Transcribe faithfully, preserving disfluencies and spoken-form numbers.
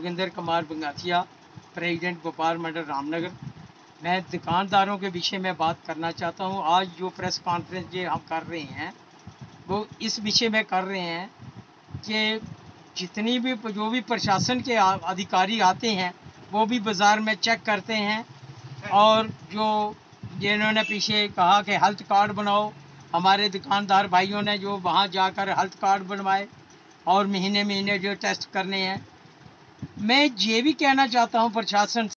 Joginder Kumar Bangasiya, president Bhopal Mandal Ramnagar. मैं दुकानदारों के विषय में बात करना चाहता हूँ। आज जो प्रेस कॉन्फ्रेंस ये हम कर रहे हैं वो इस विषय में कर रहे हैं कि जितनी भी जो भी प्रशासन के अधिकारी आते हैं वो भी बाज़ार में चेक करते हैं, और जो जिन्होंने पीछे कहा कि हेल्थ कार्ड बनाओ, हमारे दुकानदार भाइयों ने जो वहाँ जाकर हेल्थ कार्ड बनवाए और महीने महीने जो टेस्ट करने हैं। मैं ये भी कहना चाहता हूँ प्रशासन